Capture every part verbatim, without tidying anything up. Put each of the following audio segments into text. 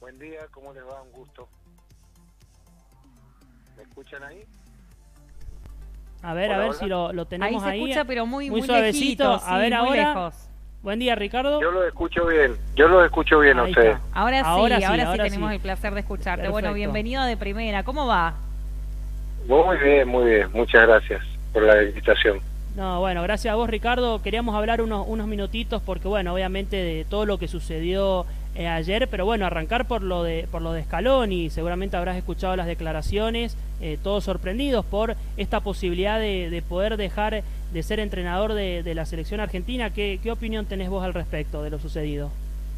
Buen día, ¿cómo les va? Un gusto. ¿Me escuchan ahí? A ver, Hola, a ver hola. si lo, lo tenemos ahí. Ahí se escucha, pero muy, muy muy suavecito. lejito, A ver sí, muy ahora. lejos. Buen día, Ricardo. Yo lo escucho bien, yo lo escucho bien a Ahí ustedes. está. Ahora sí, Ahora ahora sí, sí, ahora tenemos sí. el placer de escucharte. Perfecto. Bueno, bienvenido de primera. ¿Cómo va? Muy bien, muy bien. Muchas gracias por la invitación. No, bueno, gracias a vos, Ricardo. Queríamos hablar unos, unos minutitos porque, bueno, obviamente de todo lo que sucedió eh, ayer, pero bueno, arrancar por lo de por lo de Scaloni. Seguramente habrás escuchado las declaraciones, eh, todos sorprendidos por esta posibilidad de, de poder dejar de ser entrenador de, de la selección argentina. ¿Qué, ¿Qué opinión tenés vos al respecto de lo sucedido?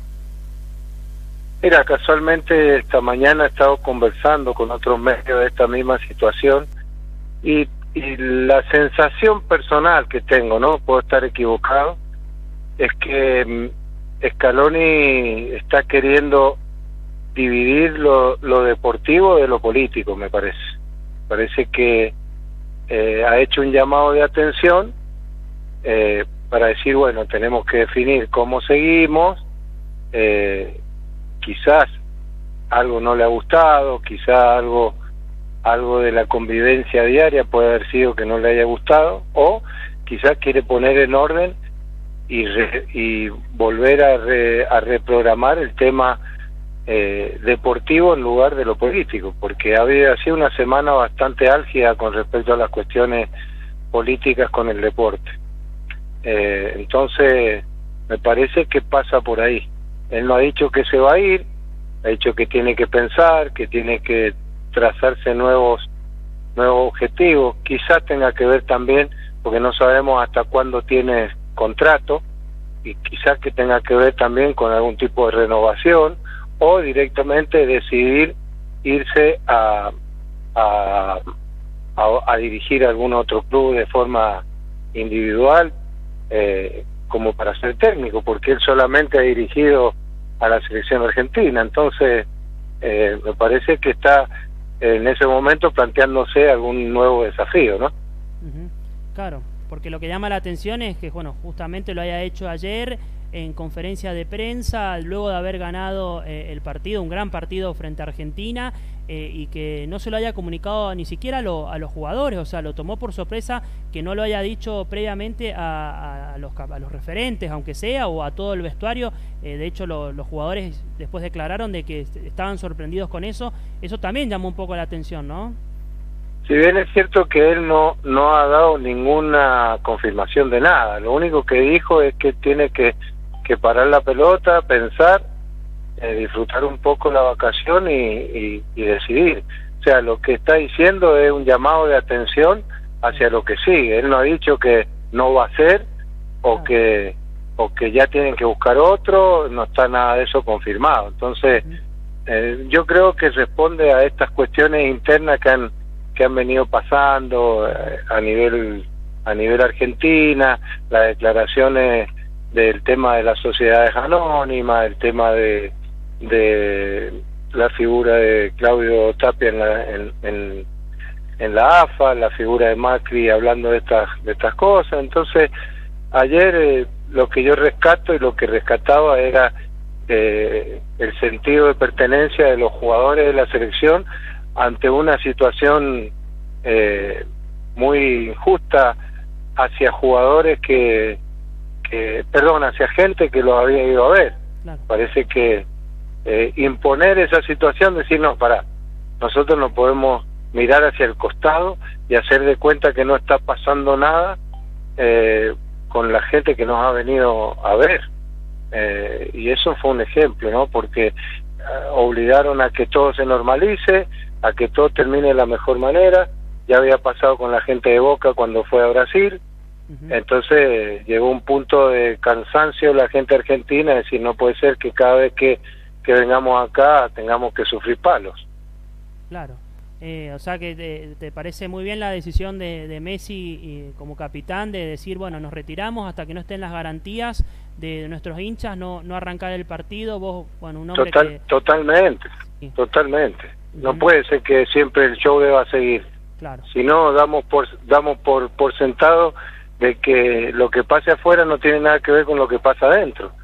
Mira, casualmente esta mañana he estado conversando con otros medios de esta misma situación y, y la sensación personal que tengo, ¿no? Puedo estar equivocado, es que Scaloni está queriendo dividir lo, lo deportivo de lo político, me parece. Parece que eh, ha hecho un llamado de atención eh, para decir, bueno, tenemos que definir cómo seguimos, eh, quizás algo no le ha gustado, quizás algo algo de la convivencia diaria puede haber sido que no le haya gustado, o quizás quiere poner en orden y, re, y volver a, re, a reprogramar el tema eh, deportivo en lugar de lo político, porque había sido una semana bastante álgida con respecto a las cuestiones políticas con el deporte. Eh, entonces me parece que pasa por ahí. Él no ha dicho que se va a ir, ha dicho que tiene que pensar, que tiene que trazarse nuevos nuevos objetivos. Quizás tenga que ver también, porque no sabemos hasta cuándo tiene contrato, y quizás que tenga que ver también con algún tipo de renovación, o directamente decidir irse a a, a, a dirigir algún otro club de forma individual, eh, como para ser técnico, porque él solamente ha dirigido a la selección argentina. Entonces eh, me parece que está en ese momento planteándose algún nuevo desafío, ¿no? Uh-huh. Claro, porque lo que llama la atención es que, bueno, justamente lo haya hecho ayer en conferencia de prensa, luego de haber ganado eh, el partido, un gran partido frente a Argentina, eh, y que no se lo haya comunicado ni siquiera a, lo, a los jugadores. O sea, lo tomó por sorpresa que no lo haya dicho previamente a, a, los, a los referentes, aunque sea, o a todo el vestuario. Eh, de hecho, lo, los jugadores después declararon de que estaban sorprendidos con eso. Eso también llamó un poco la atención, ¿no? Si bien es cierto que él no no ha dado ninguna confirmación de nada, lo único que dijo es que tiene que, que parar la pelota, pensar, eh, disfrutar un poco la vacación y, y, y decidir. O sea, lo que está diciendo es un llamado de atención hacia lo que sigue. Él no ha dicho que no va a ser o que o que ya tienen que buscar otro, no está nada de eso confirmado. Entonces, eh, yo creo que responde a estas cuestiones internas que han que han venido pasando eh, a nivel a nivel Argentina, las declaraciones del tema de las sociedades anónimas, el tema de de la figura de Claudio Tapia en la en, en, en la A F A, la figura de Macri hablando de estas de estas cosas. Entonces, ayer eh, lo que yo rescato y lo que rescataba era eh, el sentido de pertenencia de los jugadores de la selección ante una situación eh, muy injusta hacia jugadores que, que, perdón, hacia gente que los había ido a ver. Claro. Parece que eh, imponer esa situación, decir, no, pará, nosotros no podemos mirar hacia el costado y hacer de cuenta que no está pasando nada eh, con la gente que nos ha venido a ver. Eh, y eso fue un ejemplo, ¿no? Porque eh, obligaron a que todo se normalice, a que todo termine de la mejor manera. Ya había pasado con la gente de Boca cuando fue a Brasil. Uh-huh. Entonces llegó un punto de cansancio la gente argentina, es decir, no puede ser que cada vez que, que vengamos acá tengamos que sufrir palos. Claro. Eh, o sea que te, te parece muy bien la decisión de, de Messi y, como capitán, de decir, bueno, nos retiramos hasta que no estén las garantías de, de nuestros hinchas, no no arrancar el partido. Vos, bueno, un hombre Total, que... Totalmente, sí. totalmente. No uh-huh. puede ser que siempre el show deba seguir. Claro. Si no, damos por damos por, por sentado de que lo que pase afuera no tiene nada que ver con lo que pasa adentro.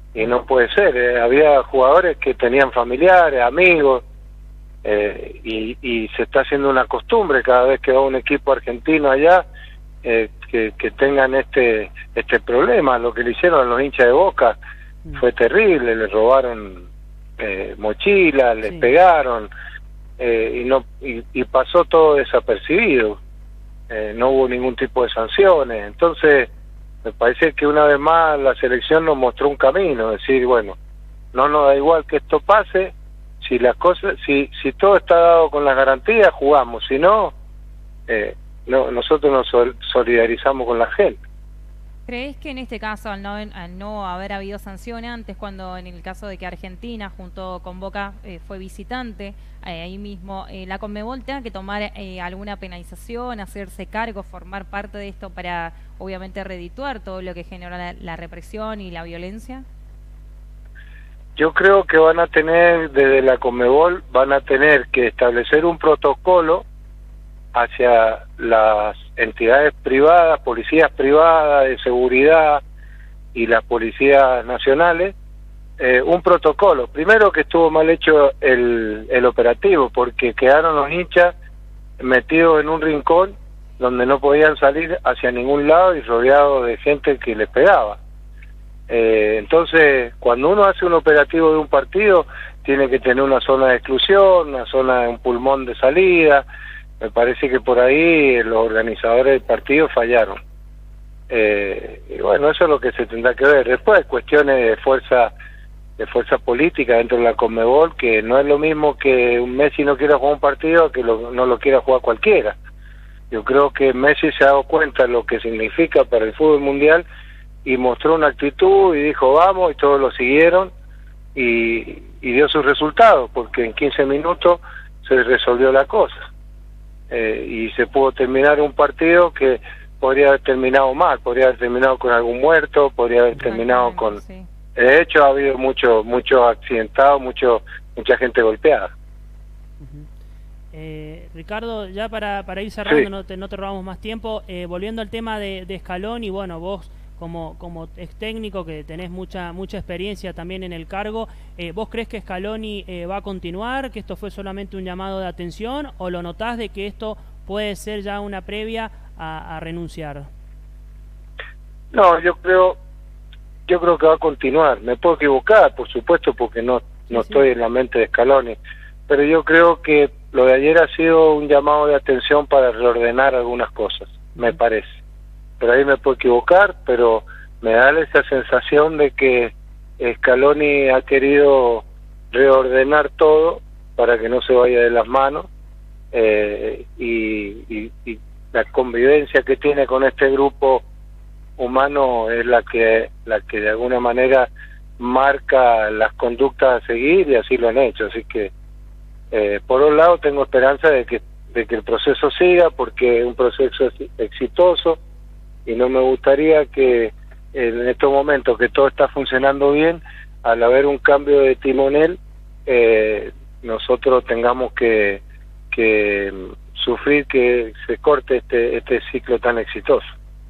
y no puede ser. Eh, había jugadores que tenían familiares, amigos, eh, y, y se está haciendo una costumbre cada vez que va un equipo argentino allá, eh, que, que tengan este este problema. Lo que le hicieron a los hinchas de Boca fue terrible, les robaron eh, mochilas, les Sí. pegaron, eh, y no y, y pasó todo desapercibido, eh, no hubo ningún tipo de sanciones. Entonces me parece que una vez más la selección nos mostró un camino, decir, bueno, no nos da igual que esto pase, si las cosas, si si todo está dado con las garantías, jugamos, si no, eh, no nosotros nos sol- solidarizamos con la gente. ¿Crees que en este caso, al no, al no haber habido sanción antes, cuando en el caso de que Argentina junto con Boca eh, fue visitante, eh, ahí mismo, eh, la Conmebol tenga que tomar eh, alguna penalización, hacerse cargo, formar parte de esto para obviamente redituar todo lo que generó la, la represión y la violencia? Yo creo que van a tener, desde la Conmebol, van a tener que establecer un protocolo hacia las entidades privadas, policías privadas de seguridad y las policías nacionales, eh, un protocolo. Primero, que estuvo mal hecho el, el operativo, porque quedaron los hinchas metidos en un rincón donde no podían salir hacia ningún lado y rodeados de gente que les pegaba. Eh, entonces, cuando uno hace un operativo de un partido, tiene que tener una zona de exclusión, una zona de un pulmón de salida. Me parece que por ahí los organizadores del partido fallaron. Eh, y bueno, eso es lo que se tendrá que ver. Después, cuestiones de fuerza de fuerza política dentro de la Conmebol, que no es lo mismo que un Messi no quiera jugar un partido que lo, no lo quiera jugar cualquiera. Yo creo que Messi se ha dado cuenta de lo que significa para el fútbol mundial y mostró una actitud y dijo vamos, y todos lo siguieron y, y dio sus resultados, porque en quince minutos se resolvió la cosa. Eh, y se pudo terminar un partido que podría haber terminado mal, podría haber terminado con algún muerto, podría haber terminado con... Sí. De hecho, ha habido mucho mucho accidentado, mucho mucha gente golpeada. Ujú. Eh, Ricardo, ya para, para ir cerrando, Sí. no, te, no te robamos más tiempo, eh, volviendo al tema de, de Scaloni, bueno, vos como, como ex técnico que tenés mucha mucha experiencia también en el cargo, eh, ¿vos crees que Scaloni eh, va a continuar, que esto fue solamente un llamado de atención, o lo notás de que esto puede ser ya una previa a, a renunciar? No, yo creo yo creo que va a continuar. Me puedo equivocar, por supuesto, porque no no Sí, sí. estoy en la mente de Scaloni, pero yo creo que lo de ayer ha sido un llamado de atención para reordenar algunas cosas, me parece. Pero ahí me puedo equivocar, pero me da esa sensación de que Scaloni ha querido reordenar todo para que no se vaya de las manos, eh, y, y, y la convivencia que tiene con este grupo humano es la que la que de alguna manera marca las conductas a seguir, y así lo han hecho. Así que eh, por un lado tengo esperanza de que de que el proceso siga, porque es un proceso ex- exitoso, y no me gustaría que en estos momentos que todo está funcionando bien, al haber un cambio de timonel, eh, nosotros tengamos que que sufrir que se corte este este ciclo tan exitoso.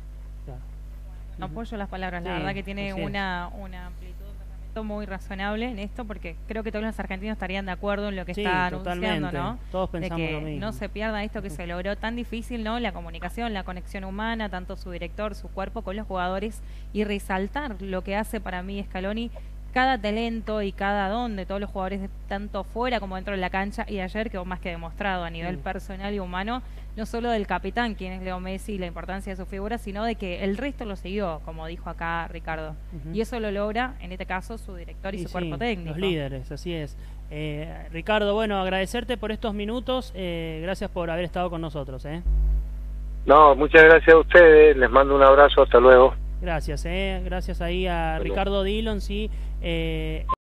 No apoyo las palabras, la Sí, verdad que tiene así es. una, una amplitud de pensamiento muy razonable en esto, porque creo que todos los argentinos estarían de acuerdo en lo que Sí, está anunciando, totalmente. ¿no? Todos De pensamos que lo mismo. no se pierda esto que se logró tan difícil, ¿no? La comunicación, la conexión humana, tanto su director, su cuerpo con los jugadores, y resaltar lo que hace para mí Scaloni, cada talento y cada don de todos los jugadores, de- tanto fuera como dentro de la cancha, y ayer quedó más que demostrado a nivel Mm. personal y humano, no solo del capitán, quien es Leo Messi, y la importancia de su figura, sino de que el resto lo siguió, como dijo acá Ricardo. Ujú. Y eso lo logra, en este caso, su director y, Y su sí, cuerpo técnico. los líderes, así es. Eh, Ricardo, bueno, agradecerte por estos minutos, eh, gracias por haber estado con nosotros. ¿eh? No, muchas gracias a ustedes, les mando un abrazo, hasta luego. Gracias, eh, gracias ahí a Hasta luego. Ricardo Dillon, sí. Eh,